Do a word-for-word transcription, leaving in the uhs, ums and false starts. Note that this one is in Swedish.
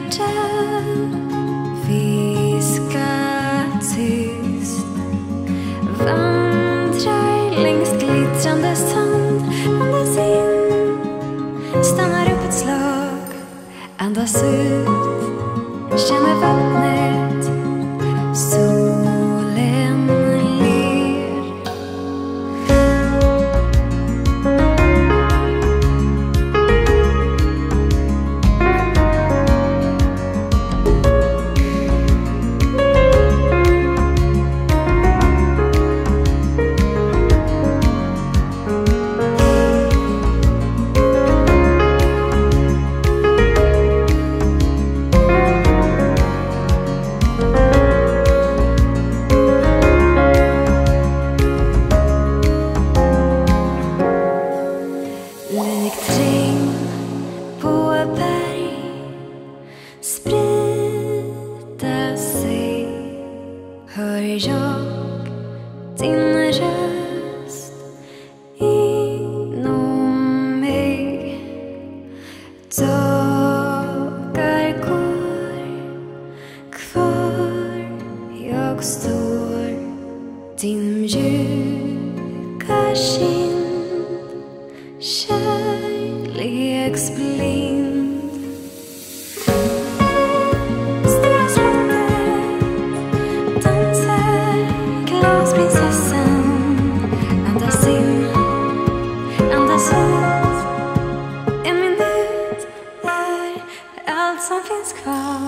hjärta viskar tyst, vandrar längs glittrande sand, andas in, stannar upp ett slag, andas ut, känner vattnet, solen ler. Likt regn på berg sprida sig, hör jag din röst inom mig. Dagar går, kvar jag står, din mjuka kind, kärleksblind. Stora slottet dansar glasprinsessan, andas in, andas ut, en minut är allt som finns kvar.